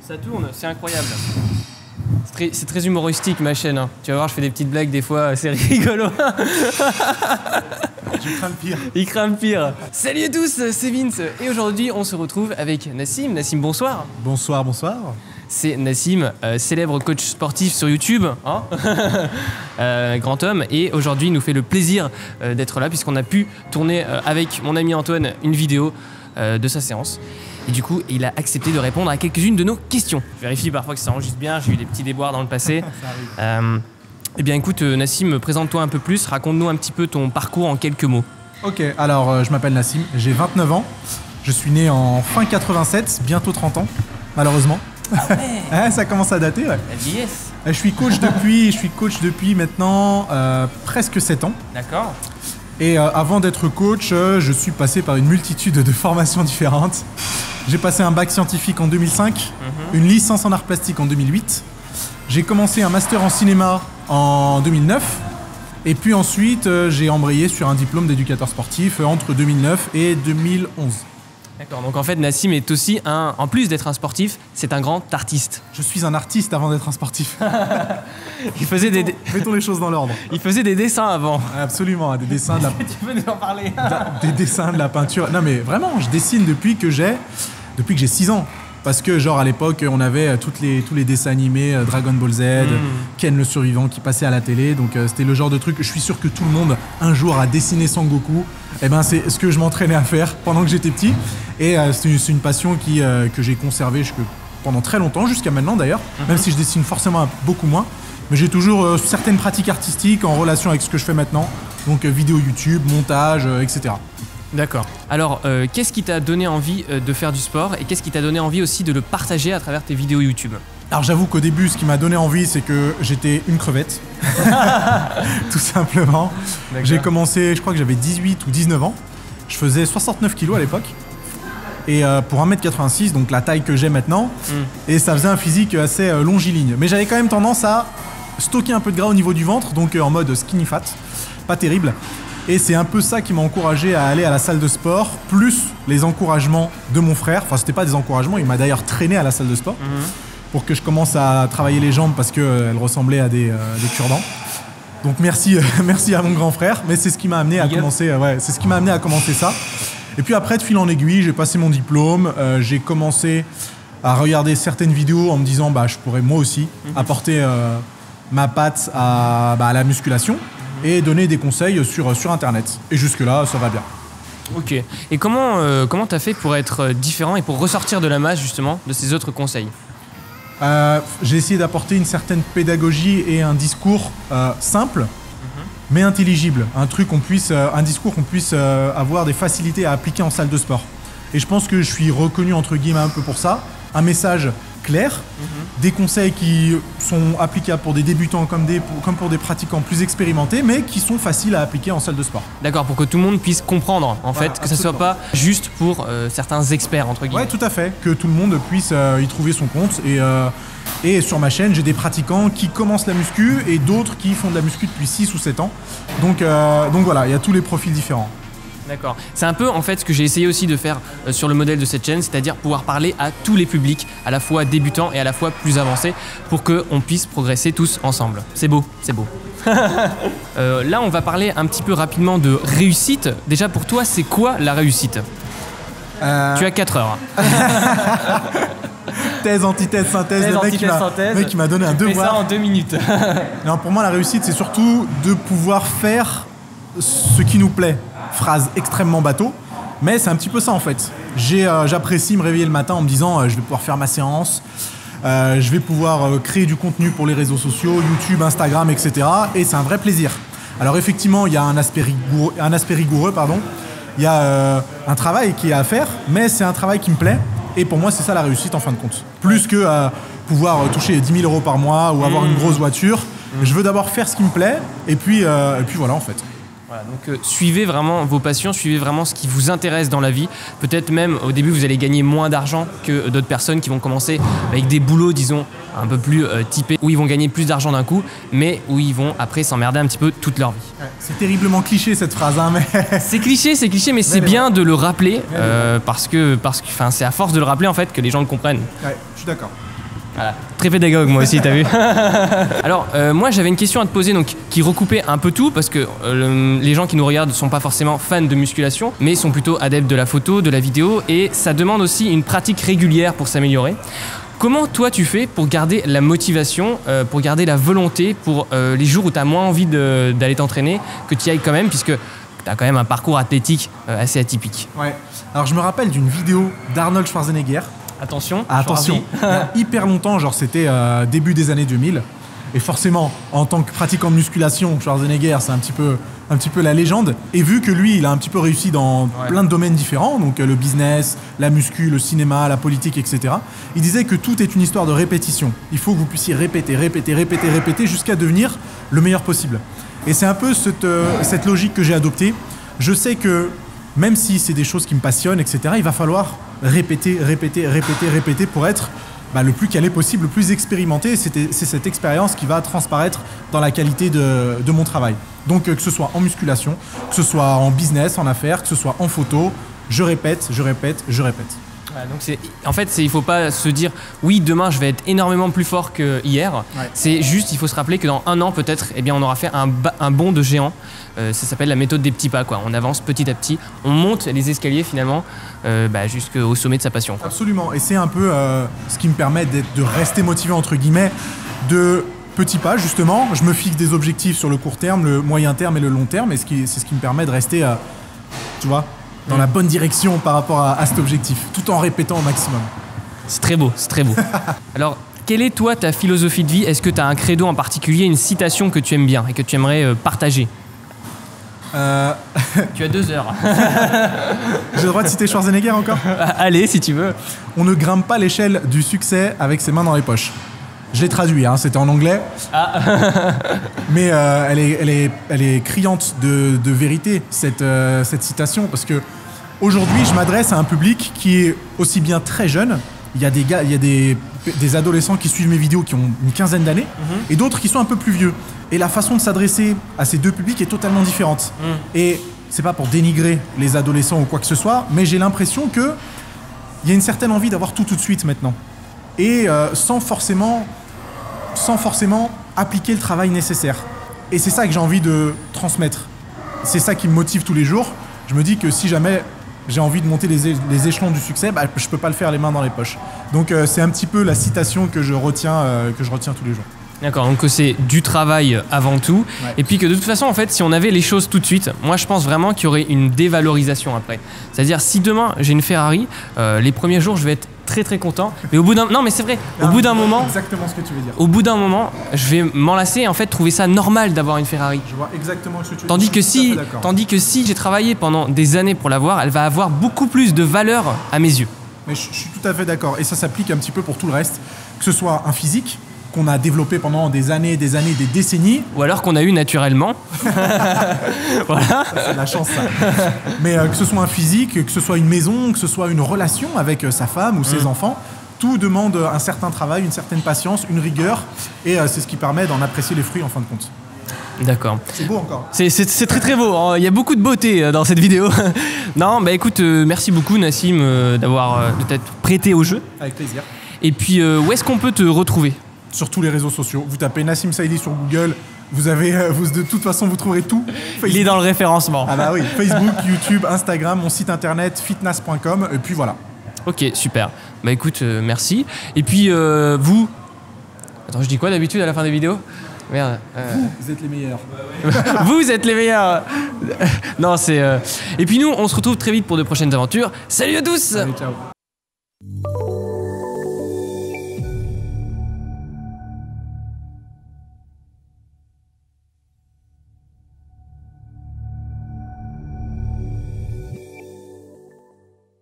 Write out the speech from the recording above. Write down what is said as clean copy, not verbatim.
Ça tourne, c'est incroyable. C'est très humoristique ma chaîne. Hein. Tu vas voir, je fais des petites blagues des fois, c'est rigolo. Je crains le pire. Il craint le pire. Salut à tous, c'est Vince. Et aujourd'hui, on se retrouve avec Nassim. Nassim, bonsoir. Bonsoir, bonsoir. C'est Nassim, célèbre coach sportif sur YouTube, hein grand homme. Et aujourd'hui, il nous fait le plaisir d'être là puisqu'on a pu tourner avec mon ami Antoine une vidéo de sa séance. Et du coup, il a accepté de répondre à quelques-unes de nos questions. Je vérifie parfois que ça enregistre bien, j'ai eu des petits déboires dans le passé. Eh bien écoute, Nassim, présente-toi un peu plus, raconte-nous un petit peu ton parcours en quelques mots. Ok, alors je m'appelle Nassim, j'ai 29 ans. Je suis né en fin 87, bientôt 30 ans, malheureusement. Ah ouais. Ça commence à dater, ouais. La vieillesse. Je suis coach depuis maintenant presque 7 ans. D'accord. Et avant d'être coach, je suis passé par une multitude de formations différentes. J'ai passé un bac scientifique en 2005, une licence en arts plastiques en 2008. J'ai commencé un master en cinéma en 2009. Et puis ensuite, j'ai embrayé sur un diplôme d'éducateur sportif entre 2009 et 2011. D'accord, donc en fait Nassim est aussi en plus d'être un sportif, c'est un grand artiste. Je suis un artiste avant d'être un sportif. Il faisait mettons les choses dans l'ordre. Il faisait des dessins avant. Absolument, des dessins de la... Tu peux nous en parler? Des dessins, de la peinture. Non mais vraiment, je dessine depuis que j'ai 6 ans. Parce que genre à l'époque, on avait tous les dessins animés, Dragon Ball Z, Ken le survivant qui passait à la télé. Donc c'était le genre de truc, je suis sûr que tout le monde un jour a dessiné Sangoku. Et ben c'est ce que je m'entraînais à faire pendant que j'étais petit. Et c'est une passion que j'ai conservée pendant très longtemps, jusqu'à maintenant d'ailleurs. Même si je dessine forcément beaucoup moins. Mais j'ai toujours certaines pratiques artistiques en relation avec ce que je fais maintenant. Donc vidéo YouTube, montage, etc. D'accord. Alors, qu'est-ce qui t'a donné envie de faire du sport et qu'est-ce qui t'a donné envie aussi de le partager à travers tes vidéos YouTube? Alors j'avoue qu'au début, ce qui m'a donné envie, c'est que j'étais une crevette. Tout simplement. J'ai commencé, je crois que j'avais 18 ou 19 ans. Je faisais 69 kilos à l'époque. Et pour 1m86, donc la taille que j'ai maintenant. Et ça faisait un physique assez longiligne. Mais j'avais quand même tendance à stocker un peu de gras au niveau du ventre, donc en mode skinny fat. Pas terrible. Et c'est un peu ça qui m'a encouragé à aller à la salle de sport, plus les encouragements de mon frère. Enfin, c'était pas des encouragements, il m'a d'ailleurs traîné à la salle de sport pour que je commence à travailler les jambes parce qu'elles ressemblaient à des cure-dents. Donc merci à mon grand frère, mais c'est ce qui m'a amené à commencer. C'est ce qui m'a amené à commencer ça. Et puis après, de fil en aiguille, j'ai passé mon diplôme, j'ai commencé à regarder certaines vidéos en me disant, bah, je pourrais moi aussi apporter ma patte à la musculation. Et donner des conseils sur Internet. Et jusque-là, ça va bien. Ok. Et comment t'as fait pour être différent et pour ressortir de la masse, justement, de ces autres conseils? J'ai essayé d'apporter une certaine pédagogie et un discours simple, mais intelligible. Un discours qu'on puisse avoir des facilités à appliquer en salle de sport. Et je pense que je suis reconnu, entre guillemets, un peu pour ça. Un message clair, des conseils qui sont applicables pour des débutants comme pour des pratiquants plus expérimentés, mais qui sont faciles à appliquer en salle de sport. D'accord, pour que tout le monde puisse comprendre, en fait, que ça soit pas juste pour certains experts, entre guillemets. Ouais, tout à fait, que tout le monde puisse y trouver son compte. Et sur ma chaîne, j'ai des pratiquants qui commencent la muscu et d'autres qui font de la muscu depuis 6 ou 7 ans. Donc voilà, il y a tous les profils différents. D'accord. C'est un peu en fait ce que j'ai essayé aussi de faire sur le modèle de cette chaîne, c'est-à-dire pouvoir parler à tous les publics, à la fois débutants et à la fois plus avancés, pour qu'on puisse progresser tous ensemble. C'est beau, c'est beau. Là, on va parler un petit peu rapidement de réussite. Déjà, pour toi, c'est quoi la réussite? Tu as 4 heures. Thèse, antithèse, synthèse, le mec qui m'a donné un devoir. Ça en 2 minutes. Non, pour moi, la réussite, c'est surtout de pouvoir faire ce qui nous plaît. Phrase extrêmement bateau, mais c'est un petit peu ça en fait. J'apprécie me réveiller le matin en me disant je vais pouvoir faire ma séance, je vais pouvoir créer du contenu pour les réseaux sociaux, YouTube, Instagram, etc. Et c'est un vrai plaisir. Alors effectivement, il y a un aspect rigoureux, il y a un travail qui est à faire, mais c'est un travail qui me plaît. Et pour moi, c'est ça la réussite en fin de compte. Plus que pouvoir toucher 10 000 € par mois ou avoir une grosse voiture. Je veux d'abord faire ce qui me plaît et puis voilà en fait. Voilà, donc suivez vraiment vos passions, suivez vraiment ce qui vous intéresse dans la vie. Peut-être même au début vous allez gagner moins d'argent que d'autres personnes qui vont commencer avec des boulots disons un peu plus typés où ils vont gagner plus d'argent d'un coup mais où ils vont après s'emmerder un petit peu toute leur vie. Ouais, c'est terriblement cliché cette phrase hein, mais... C'est cliché mais c'est bien de le rappeler parce que c'est à force de le rappeler en fait que les gens le comprennent. Ouais, je suis d'accord. Voilà, très pédagogue moi aussi, t'as vu. Alors moi j'avais une question à te poser donc qui recoupait un peu tout parce que les gens qui nous regardent ne sont pas forcément fans de musculation mais sont plutôt adeptes de la photo, de la vidéo et ça demande aussi une pratique régulière pour s'améliorer. Comment toi tu fais pour garder la motivation, pour garder la volonté pour les jours où tu as moins envie d'aller t'entraîner, que tu y ailles quand même puisque tu as quand même un parcours athlétique assez atypique. Ouais, alors je me rappelle d'une vidéo d'Arnold Schwarzenegger. Attention, attention, il y a hyper longtemps, genre c'était début des années 2000. Et forcément, en tant que pratiquant de musculation, Schwarzenegger, c'est un petit peu la légende. Et vu que lui, il a un petit peu réussi dans plein de domaines différents, donc le business, la muscu, le cinéma, la politique, etc. Il disait que tout est une histoire de répétition. Il faut que vous puissiez répéter jusqu'à devenir le meilleur possible. Et c'est un peu cette logique que j'ai adoptée. Je sais que même si c'est des choses qui me passionnent, etc., il va falloir répéter pour être le plus calé possible, le plus expérimenté. C'est cette expérience qui va transparaître dans la qualité de mon travail. Donc que ce soit en musculation, que ce soit en business, en affaires, que ce soit en photo, je répète. Ouais, donc en fait, il ne faut pas se dire oui, demain je vais être énormément plus fort que hier. Ouais. C'est juste, il faut se rappeler que dans un an peut-être, eh bien, on aura fait un bond de géant. Ça s'appelle la méthode des petits pas, quoi. On avance petit à petit, on monte les escaliers finalement jusqu'au sommet de sa passion, quoi. Absolument, et c'est un peu ce qui me permet de rester motivé entre guillemets, de petits pas justement. Je me fixe des objectifs sur le court terme, le moyen terme et le long terme, et c'est ce qui me permet de rester, tu vois, dans la bonne direction par rapport à cet objectif, tout en répétant au maximum. C'est très beau, c'est très beau. Alors, quelle est toi ta philosophie de vie? Est-ce que tu as un credo en particulier, une citation que tu aimes bien et que tu aimerais partager? Tu as 2 heures. J'ai le droit de citer Schwarzenegger encore? Allez, si tu veux. On ne grimpe pas l'échelle du succès avec ses mains dans les poches. Je l'ai traduit, hein, c'était en anglais. Ah. Mais elle est criante de vérité, cette citation, parce que aujourd'hui, je m'adresse à un public qui est aussi bien très jeune. Il y a des adolescents qui suivent mes vidéos qui ont une quinzaine d'années, et d'autres qui sont un peu plus vieux. Et la façon de s'adresser à ces deux publics est totalement différente. Et c'est pas pour dénigrer les adolescents ou quoi que ce soit, mais j'ai l'impression qu'il y a une certaine envie d'avoir tout de suite maintenant. Et sans forcément appliquer le travail nécessaire. Et c'est ça que j'ai envie de transmettre. C'est ça qui me motive tous les jours. Je me dis que si jamais j'ai envie de monter les échelons du succès, je peux pas le faire les mains dans les poches. Donc c'est un petit peu la citation que je retiens tous les jours. D'accord, donc que c'est du travail avant tout, ouais. Et puis que de toute façon, en fait, si on avait les choses tout de suite, moi je pense vraiment qu'il y aurait une dévalorisation après. C'est-à-dire, si demain j'ai une Ferrari, les premiers jours je vais être très très content, mais au bout d'un... Non mais c'est vrai, au bout d'un moment... Exactement ce que tu veux dire. Au bout d'un moment, je vais m'enlacer et en fait trouver ça normal d'avoir une Ferrari. Je vois exactement ce que tu veux dire. Tandis que si j'ai travaillé pendant des années pour l'avoir, elle va avoir beaucoup plus de valeur à mes yeux. Mais je suis tout à fait d'accord, et ça s'applique un petit peu pour tout le reste, que ce soit un physique, qu'on a développé pendant des années, des décennies. Ou alors qu'on a eu naturellement. Voilà. Ça, c'est de la chance, ça. Mais que ce soit un physique, que ce soit une maison, que ce soit une relation avec sa femme ou ses enfants, tout demande un certain travail, une certaine patience, une rigueur, et c'est ce qui permet d'en apprécier les fruits en fin de compte. D'accord. C'est beau encore. C'est très très beau, hein. Il y a beaucoup de beauté dans cette vidéo. Non, écoute, merci beaucoup Nassim de t'être prêté au jeu. Avec plaisir. Et puis, où est-ce qu'on peut te retrouver ? Sur tous les réseaux sociaux. Vous tapez Nassim Saïdi sur Google, de toute façon vous trouverez tout. Facebook. Il est dans le référencement. Ah bah oui, Facebook, YouTube, Instagram, mon site internet fitness.com, et puis voilà. Ok, super. Écoute, merci. Et puis vous... Attends, je dis quoi d'habitude à la fin des vidéos ? Merde. Vous êtes les meilleurs. Vous êtes les meilleurs. Non, c'est... Et puis nous, on se retrouve très vite pour de prochaines aventures. Salut à tous. Allez, ciao.